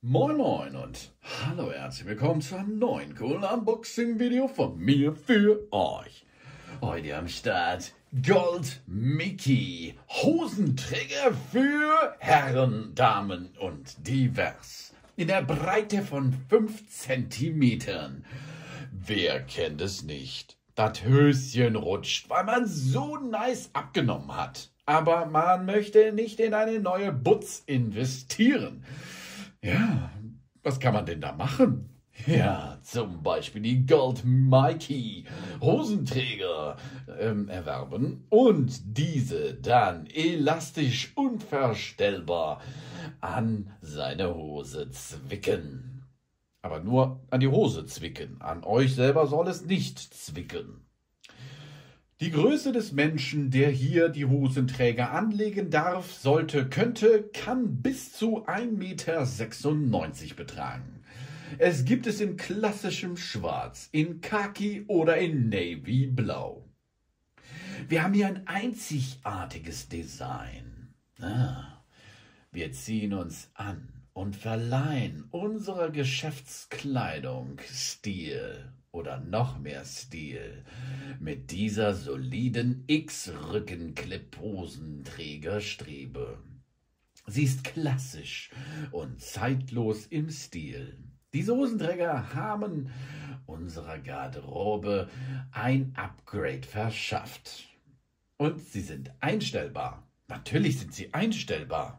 Moin Moin und hallo, herzlich willkommen zu einem neuen coolen Unboxing-Video von mir für euch. Heute am Start Gold Mickey, Hosenträger für Herren, Damen und divers. In der Breite von 5 Zentimetern. Wer kennt es nicht? Das Höschen rutscht, weil man so nice abgenommen hat. Aber man möchte nicht in eine neue Butz investieren. Ja, was kann man denn da machen? Ja, zum Beispiel die Gold Mickey Hosenträger erwerben und diese dann elastisch unverstellbar an seine Hose zwicken. Aber nur an die Hose zwicken, an euch selber soll es nicht zwicken. Die Größe des Menschen, der hier die Hosenträger anlegen darf, kann bis zu 1,96 Meter betragen. Es gibt es in klassischem Schwarz, in Khaki oder in Navy Blau. Wir haben hier ein einzigartiges Design. Wir ziehen uns an und verleihen unserer Geschäftskleidung Stil. Oder noch mehr Stil mit dieser soliden X-Rücken-Clip-Hosenträgerstrebe. Sie ist klassisch und zeitlos im Stil. Diese Hosenträger haben unserer Garderobe ein Upgrade verschafft. Und sie sind einstellbar. Natürlich sind sie einstellbar.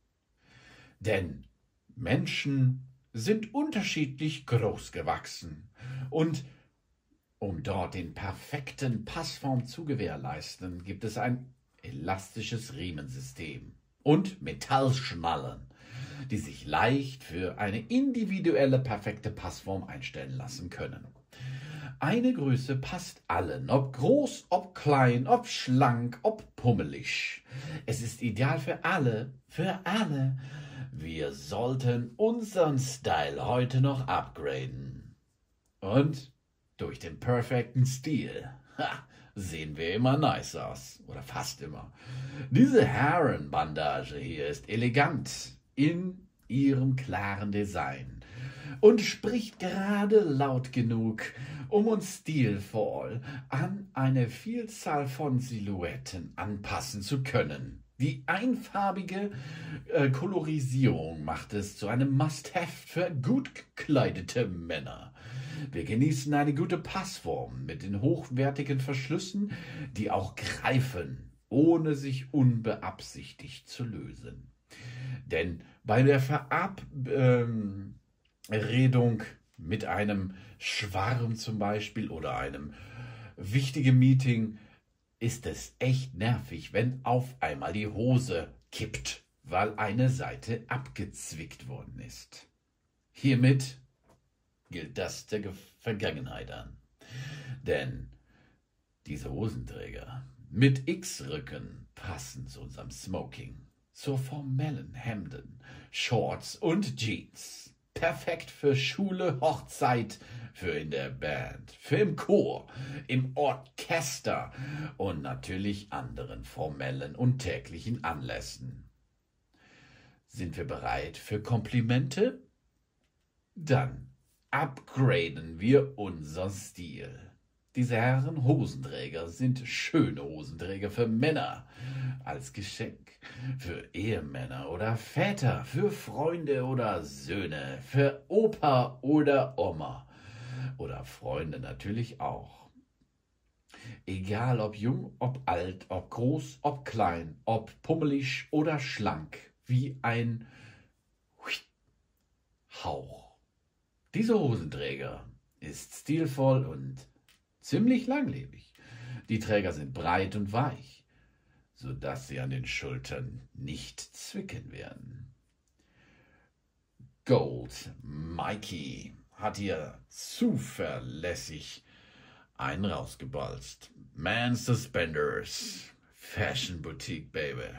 Denn Menschen sind unterschiedlich groß gewachsen. Und um dort den perfekten Passform zu gewährleisten, gibt es ein elastisches Riemensystem und Metallschnallen, die sich leicht für eine individuelle perfekte Passform einstellen lassen können. Eine Größe passt allen, ob groß, ob klein, ob schlank, ob pummelig. Es ist ideal für alle, für alle. Wir sollten unseren Style heute noch upgraden. Und durch den perfekten Stil sehen wir immer nice aus. Oder fast immer. Diese Herrenbandage hier ist elegant in ihrem klaren Design und spricht gerade laut genug, um uns stilvoll an eine Vielzahl von Silhouetten anpassen zu können. Die einfarbige Kolorisierung macht es zu einem Must-Have für gut gekleidete Männer. Wir genießen eine gute Passform mit den hochwertigen Verschlüssen, die auch greifen, ohne sich unbeabsichtigt zu lösen. Denn bei der Verabredung mit einem Schwarm zum Beispiel oder einem wichtigen Meeting ist es echt nervig, wenn auf einmal die Hose kippt, weil eine Seite abgezwickt worden ist. Hiermit gilt das der Vergangenheit an. Denn diese Hosenträger mit X-Rücken passen zu unserem Smoking, zu formellen Hemden, Shorts und Jeans. Perfekt für Schule, Hochzeit, für in der Band, für im Chor, im Orchester und natürlich anderen formellen und täglichen Anlässen. Sind wir bereit für Komplimente? Dann upgraden wir unser Stil. Diese Herren Hosenträger sind schöne Hosenträger für Männer als Geschenk, für Ehemänner oder Väter, für Freunde oder Söhne, für Opa oder Oma oder Freunde natürlich auch. Egal ob jung, ob alt, ob groß, ob klein, ob pummelig oder schlank, wie ein Hauch. Dieser Hosenträger ist stilvoll und ziemlich langlebig. Die Träger sind breit und weich, sodass sie an den Schultern nicht zwicken werden. Gold Mickey hat hier zuverlässig einen rausgebalzt. Man Suspenders, Fashion Boutique, Baby.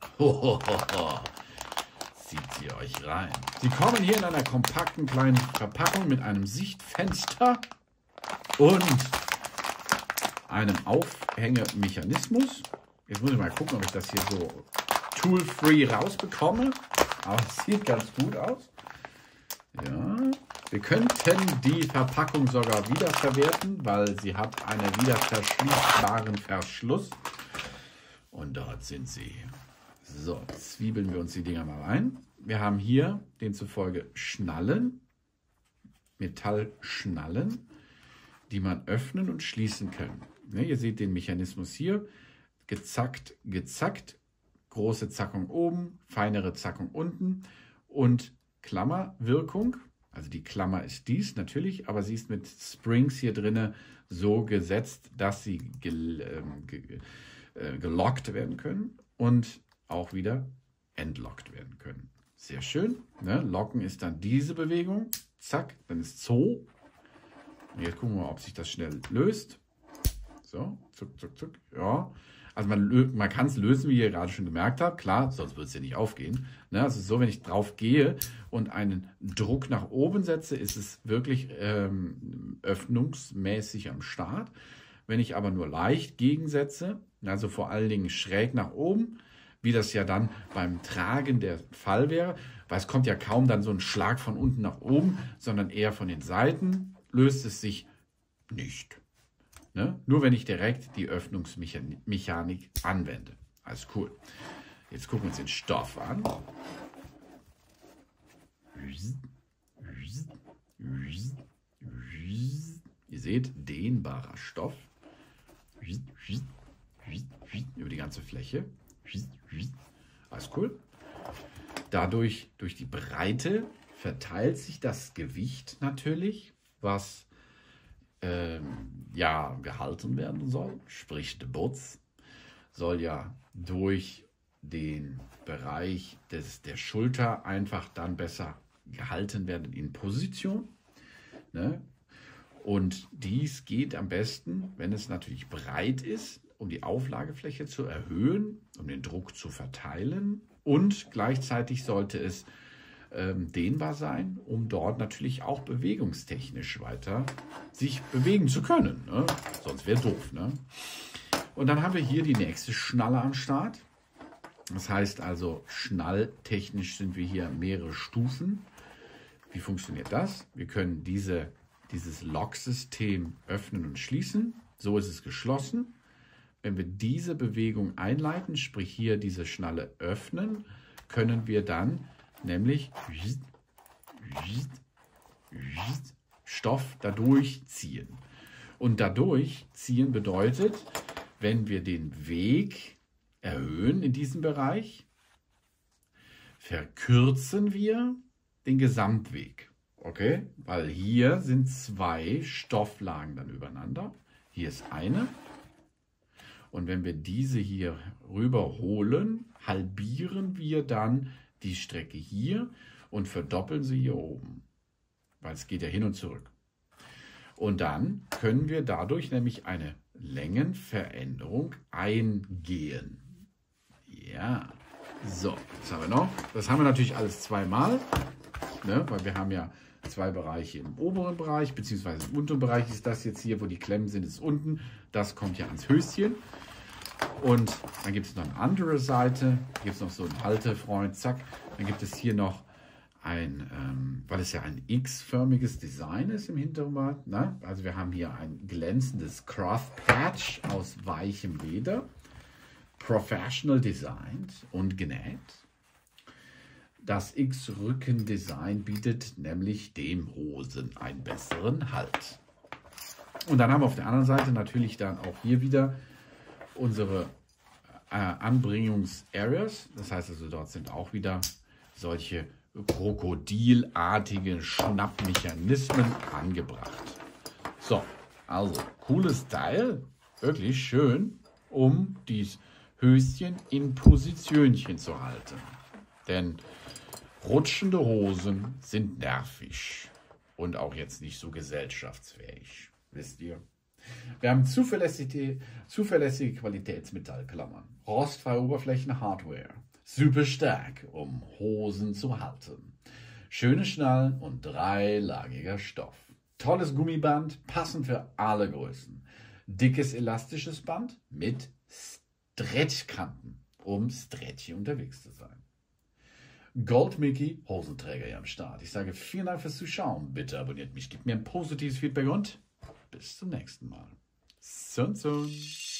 Zieht sie euch rein. Sie kommen hier in einer kompakten kleinen Verpackung mit einem Sichtfenster und einem Aufhängemechanismus. Jetzt muss ich mal gucken, ob ich das hier so tool-free rausbekomme. Aber es sieht ganz gut aus. Ja, wir könnten die Verpackung sogar wiederverwerten, weil sie hat einen wieder verschließbaren Verschluss. Und dort sind sie. So, zwiebeln wir uns die Dinger mal ein. Wir haben hier demzufolge Schnallen, Metallschnallen, die man öffnen und schließen kann. Ne, ihr seht den Mechanismus hier. Gezackt, gezackt. Große Zackung oben, feinere Zackung unten und Klammerwirkung. Also die Klammer ist dies natürlich, aber sie ist mit Springs hier drinne so gesetzt, dass sie gelockt werden können und auch wieder entlockt werden können. Sehr schön. Ne? Locken ist dann diese Bewegung. Zack, dann ist so. Und jetzt gucken wir mal, ob sich das schnell löst. So, zuck, zuck, zuck. Ja. Also man kann es lösen, wie ihr gerade schon gemerkt habt. Klar, sonst würde es ja nicht aufgehen. Ne? Also so, wenn ich drauf gehe und einen Druck nach oben setze, ist es wirklich öffnungsmäßig am Start. Wenn ich aber nur leicht gegensetze, also vor allen Dingen schräg nach oben, wie das ja dann beim Tragen der Fall wäre, weil es kommt ja kaum dann so ein Schlag von unten nach oben, sondern eher von den Seiten, löst es sich nicht. Ne? Nur wenn ich direkt die Öffnungsmechanik anwende. Alles cool. Jetzt gucken wir uns den Stoff an. Ihr seht, dehnbarer Stoff. Über die ganze Fläche. Alles cool. Dadurch, durch die Breite, verteilt sich das Gewicht natürlich, was ja gehalten werden soll, sprich der Butz soll ja durch den Bereich der Schulter einfach dann besser gehalten werden in Position. Ne? Und dies geht am besten, wenn es natürlich breit ist, um die Auflagefläche zu erhöhen, um den Druck zu verteilen und gleichzeitig sollte es dehnbar sein, um dort natürlich auch bewegungstechnisch weiter sich bewegen zu können. Ne? Sonst wäre doof. Ne? Und dann haben wir hier die nächste Schnalle am Start. Das heißt also, schnalltechnisch sind wir hier mehrere Stufen. Wie funktioniert das? Wir können dieses Locksystem öffnen und schließen. So ist es geschlossen. Wenn wir diese Bewegung einleiten, sprich hier diese Schnalle öffnen, können wir dann nämlich Stoff dadurch ziehen. Und dadurch ziehen bedeutet, wenn wir den Weg erhöhen in diesem Bereich, verkürzen wir den Gesamtweg. Okay? Weil hier sind zwei Stofflagen dann übereinander. Hier ist eine. Und wenn wir diese hier rüberholen, halbieren wir dann die Strecke hier und verdoppeln sie hier oben, weil es geht ja hin und zurück. Und dann können wir dadurch nämlich eine Längenveränderung eingehen. Ja, so, was haben wir noch? Das haben wir natürlich alles zweimal, ne, weil wir haben ja zwei Bereiche im oberen Bereich, beziehungsweise im unteren Bereich ist das jetzt hier, wo die Klemmen sind, ist unten. Das kommt ja ans Höschen. Und dann gibt es noch eine andere Seite, hier gibt es noch so einen Haltefreund, zack. Dann gibt es hier noch ein, weil es ja ein X-förmiges Design ist im Hintergrund, ne? Also wir haben hier ein glänzendes Cloth Patch aus weichem Leder, professional designed und genäht. Das X-Rücken-Design bietet nämlich dem Hosen einen besseren Halt. Und dann haben wir auf der anderen Seite natürlich dann auch hier wieder unsere Anbringungs-Areas. Das heißt also, dort sind auch wieder solche krokodilartigen Schnappmechanismen angebracht. So, also cooles Teil, wirklich schön, um dieses Höschen in Positionchen zu halten. Denn rutschende Hosen sind nervig und auch jetzt nicht so gesellschaftsfähig, wisst ihr. Wir haben zuverlässige Qualitätsmetallklammern, rostfreie Oberflächen, Hardware, super stark, um Hosen zu halten. Schöne Schnallen und dreilagiger Stoff. Tolles Gummiband, passend für alle Größen. Dickes elastisches Band mit Stretchkanten, um stretchy unterwegs zu sein. Gold Mickey Hosenträger hier am Start. Ich sage vielen Dank fürs Zuschauen. Bitte abonniert mich, gebt mir ein positives Feedback und bis zum nächsten Mal. Sun.